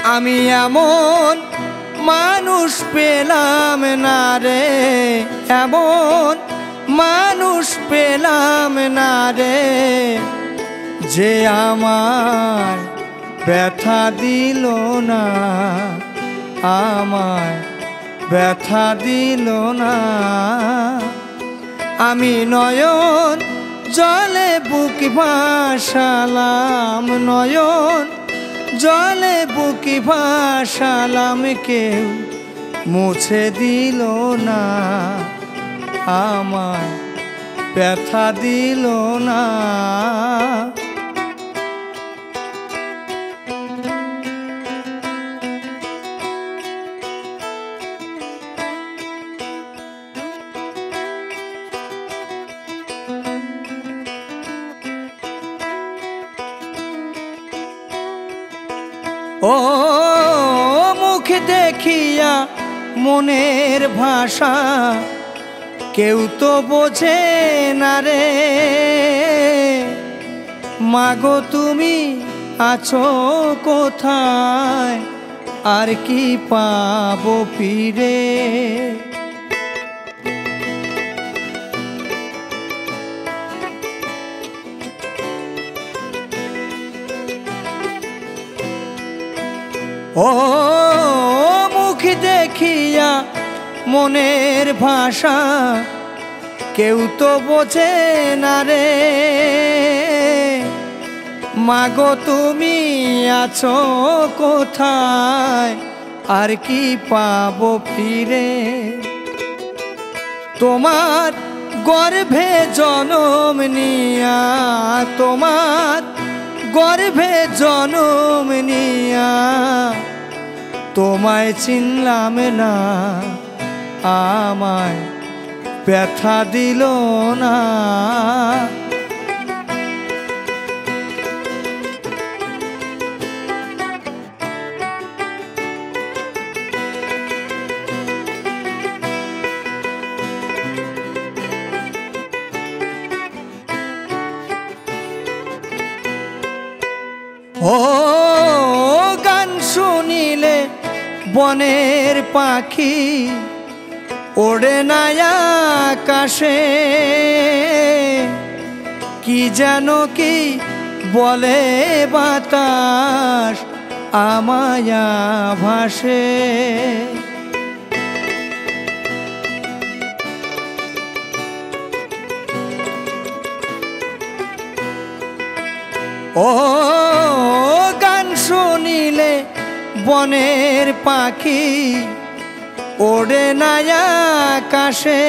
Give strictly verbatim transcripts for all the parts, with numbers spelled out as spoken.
আমি এমন মানুষ পেলাম না রে, এমন মানুষ পেলাম না রে, যে আমার ব্যথা দিল না, আমার ব্যথা দিল না। আমি নয়ন জলে বুক ভাসালাম, নয়ন জলে বুক ভাসালাম, কেউ মুছে দিল না, আমার ব্যথা দিল না। ও মুখ দেখিয়া মনের ভাষা কেউ তো বোঝে না রে, মাগো তুমি আছো কোথায়, আর কি পাবো ফিরে। ও মুখ দেখিয়া মনের ভাষা কেউ তো বোঝে না রে, মাগো তুমি আছো কোথায়, আর কি পাবো ফিরে। তোমার গর্ভে জনম নিয়া, তোমার গর্ভে জনম নিয়া, তোমায় চিনলাম না, আমায় ব্যথা দিল না। ও গান শুনিলে বনের পাখি ওড়ে না আকাশে, কি যেন কি বলে বাতাস আমায় ভাসে। ও গান শুনিলে বনের পাখি ওড়ে না আকাশে,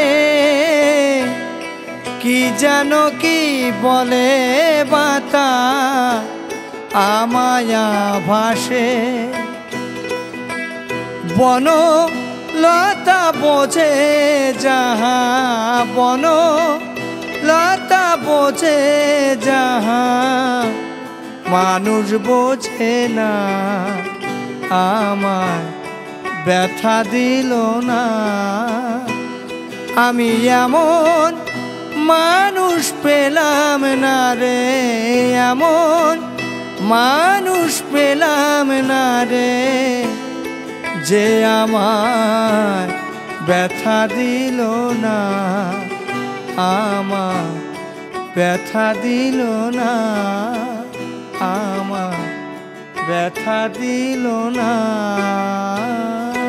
কি যেন কি বলে বাতাস আমায় ভাসে। বন লতা বোঝে যাহা, বন লতা বোঝে যাহা, মানুষ বোঝে না, আমার ব্যথা দিল না। আমি এমন মানুষ পেলাম না রে, এমন মানুষ পেলাম না রে, যে আমার ব্যথা দিল না, আমার ব্যথা দিল না, আমার ব্যথা দিল না।